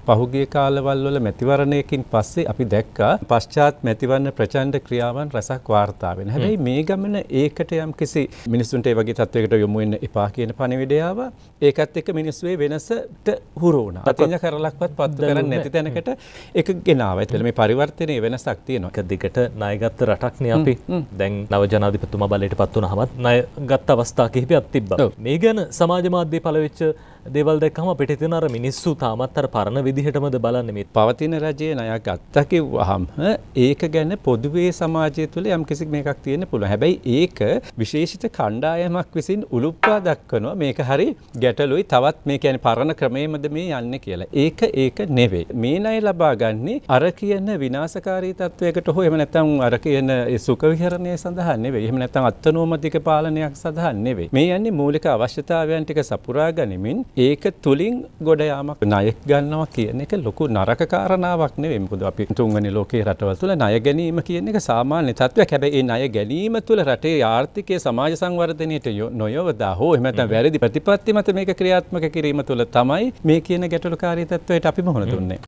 පහුගිය කාලවල වල මැතිවරණයකින් පස්සේ අපි දැක්කා පශ්චාත් මැතිවරණ ප්‍රචණ්ඩ ක්‍රියාවන් රසක් වාර්තා වෙන. හැබැයි මේ ගමන ඒකට යම්කිසි මිනිස්සුන්ට ඒ වගේ තත්වයකට යොමු වෙන්න එපා කියන පණිවිඩය ආවා. ඒකත් එක්ක මිනිස්සු ඒ වෙනසට හුරු වුණා. අතිඤ්ඤ කරලක්වත් පත්තු කරන්නේ නැති තැනකට ඒක ගෙනාවා. ඒතල මේ පරිවර්තනයේ වෙනසක් තියෙනවා. එක දිගට ණයගත්ත රටක්නේ අපි. දැන් නව ජනාධිපතිතුමා බලයට පත් වුණාමත් ණයගත් අවස්ථා කිහිපයක් තිබ්බා. මේ ගැන සමාජ මාධ්‍යයේ පළවෙච්ච දේවල් දැක්කම අපිට හිතෙන අර මිනිස්සු තාමත් අර පරණ විදිහටමද බලන්නේ මේ පවතින රජයේ ණයක් ගත්තා කිව්වහම ඒක ගැන පොදුවේ සමාජය තුළ යම්කිසි මේකක් තියෙන්න පුළුවන්. හැබැයි ඒක විශේෂිත කණ්ඩායමක් විසින් උලුප්පා දක්වනවා මේක හරි ගැටලුයි තවත් මේ කියන්නේ පරණ ක්‍රමයේමද මේ යන්නේ කියලා. ඒක නෙවෙයි. මේ ණය ලබා ගන්නේ අර කියන විනාශකාරී තත්වයකට හෝ එහෙම නැත්නම් අර කියන සුඛ විහරණය සඳහා නෙවෙයි. එහෙම නැත්නම් අත්නෝමතික පාලනයක් සඳහා නෙවෙයි. මේ යන්නේ මූලික අවශ්‍යතාවයන් ටික සපුරා ගනිමින් ඒක තුලින් ගොඩ යාමක් ණයක් ගන්නවා කියන එක ලොකු නරක කාරණාවක් නෙවෙයි. මොකද අපි තුන්වෙනි ලෝකයේ රටවල් තුල ණය ගැනීම කියන එක සාමාන්‍ය තත්ත්වයක්. හැබැයි ඒ ණය ගැනීම තුල රටේ ආර්ථිකයේ සමාජ සංවර්ධනයට නොයවදා හෝ එහෙම නැත්නම් වැරදි ප්‍රතිපත්ති මත මේක ක්‍රියාත්මක කිරීම තුල තමයි මේ කියන ගැටලුකාරී තත්ත්වයට අපි මුහුණ දුන්නේ.